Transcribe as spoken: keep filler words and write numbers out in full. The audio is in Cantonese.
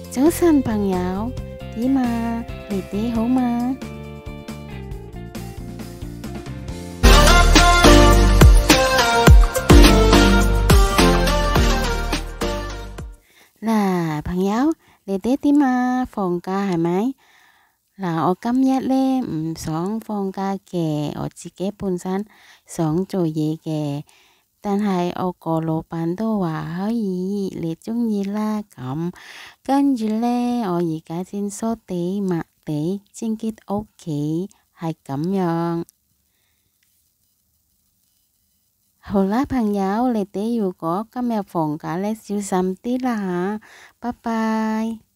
早晨朋友，點啊？你哋好嗎？嗱，朋友，你哋點啊？放假係咪？嗱，我今日咧唔想放假嘅，我自己本身想做嘢嘅，但係我個老闆都話可以，你鍾意啦咁。跟住咧，我而家先梳地抹地清潔屋企，係咁樣。好啦，朋友，你哋如果今日放假咧，小心啲啦吓，拜拜。